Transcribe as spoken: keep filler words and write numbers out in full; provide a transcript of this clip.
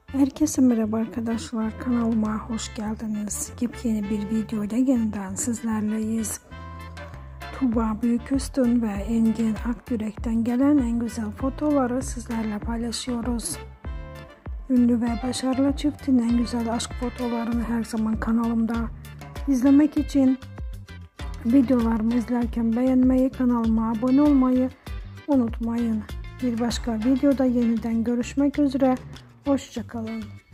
Herkese merhaba arkadaşlar, kanalıma hoş geldiniz. Yepyeni bir videoyla yeniden sizlerleyiz. Tuğba Büyüküstün ve Engin Akgürek'ten gelen en güzel fotoğrafları sizlerle paylaşıyoruz. Ünlü ve başarılı çiftin en güzel aşk fotoğraflarını her zaman kanalımda izlemek için videolarımı izlerken beğenmeyi, kanalıma abone olmayı unutmayın. Bir başka videoda yeniden görüşmek üzere. Hoşça kalın.